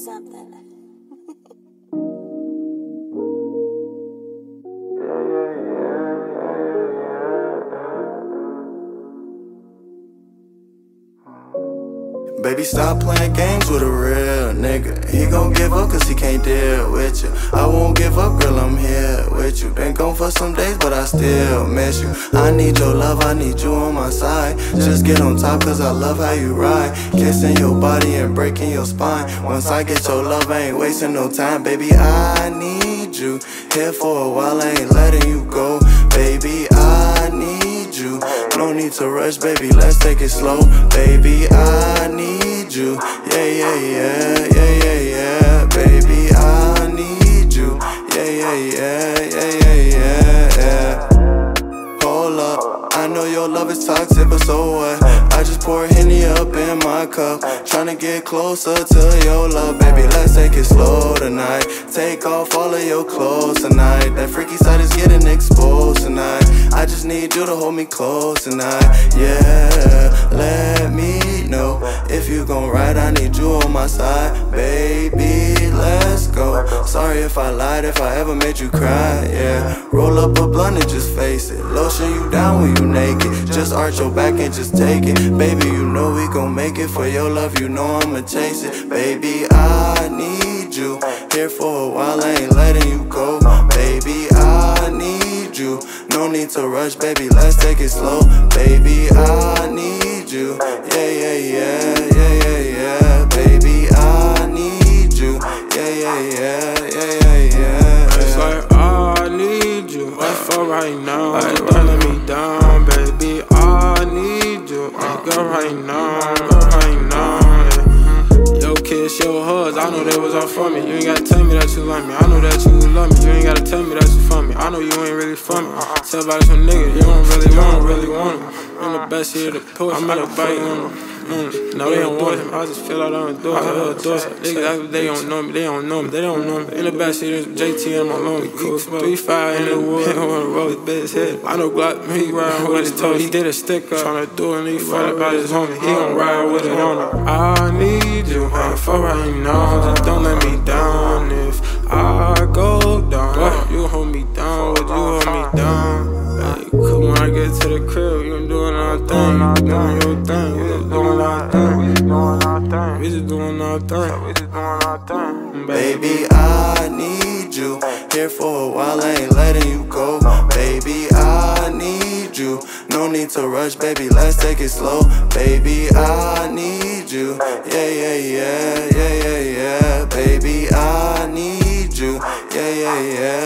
something. Baby, stop playing games with a real nigga. He gon' give up cause he can't deal with you. I won't give up, girl, I'm here with you. Been gone for some days, but I still miss you. I need your love, I need you on my side. Just get on top cause I love how you ride. Kissing your body and breaking your spine. Once I get your love, I ain't wasting no time. Baby, I need you. Here for a while, I ain't letting you go. Baby, I need you. No need to rush, baby, let's take it slow. Baby, I need you. Yeah, yeah, yeah, yeah, yeah, yeah. Baby, I need you. Yeah, yeah, yeah, yeah, yeah, yeah, yeah. Hold up, I know your love is toxic, but so what? I just pour Henny up in my cup, tryna get closer to your love. Baby, let's take it slow tonight. Take off all of your clothes tonight. That freaky side is getting exposed tonight. I just need you to hold me close tonight. Yeah, let me know if you gon' ride, I need you on my side. Baby, let's go. Sorry if I lied, if I ever made you cry, yeah. Roll up a blunt and just face it. Lotion you down when you naked. Just arch your back and just take it. Baby, you know we gon' make it. For your love, you know I'ma chase it. Baby, I need you. Here for a while, I ain't letting you go. Baby, I need you. No need to rush, baby, let's take it slow. Baby, I need you. Yeah, yeah, yeah, yeah, yeah, yeah. Baby, I need you. Yeah, yeah, yeah, yeah, yeah, yeah. It's like I need you. What for right now? Like, don't let me down, baby. I need you. Like, go right now, go right now. Yo, kiss, your hugs, I know they was all for me. You ain't gotta tell me that you love me. I know that you love me. You ain't gotta tell me that you for me. I know you ain't really for me. Tell about some nigga, you don't really want him. I'm the best here to push. I'm at a bite on him. No, they don't want him. I just feel like I don't do it. Niggas, they don't know me. They don't know me. They don't know me. In the backseat, JT and my lonely cool. 3-5 in the wood. He don't roll his bitch head. I know Glock, he ride with his toe. He did a stick up, tryna do it, and he fought about his homie. He gon' ride with it on him. I need you, for right now. Just don't let me down. If I go down, you hold me down. Would you hold me down? Hey, come when I get to the crib, you gon' do another thing. You doing your thing. We just doing our thing. We just doing our thing. We just doing our thing. We just doing our thing. Baby, I need you. Here for a while, I ain't letting you go. Baby, I need you. No need to rush, baby, let's take it slow. Baby, I need you. Yeah, yeah, yeah, yeah, yeah, yeah. Baby, I need you. Yeah, yeah, yeah.